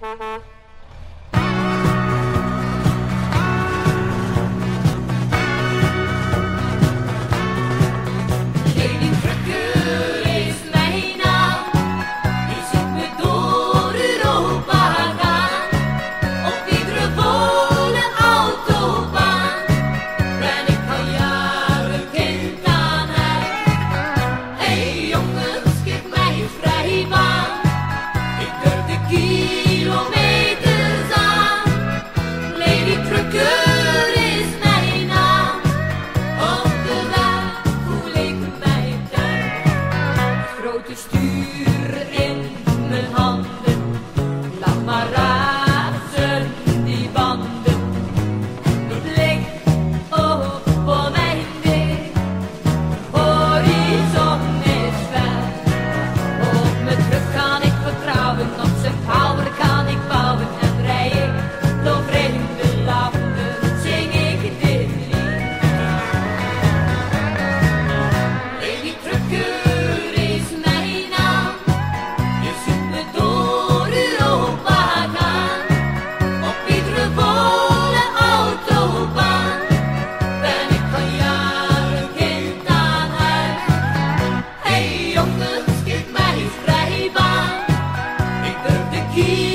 Stuur in mijn handen, laat maar razen die banden. Ik blik op oneindig, horizon is ver. Op mijn druk kan ik vertrouwen, op zijn power kan ik bouwen. En rij ik door vreemde landen, zing ik dit lied. Lady Trucker. Jongens, geef mij vrijbaan. Ik durf de kies.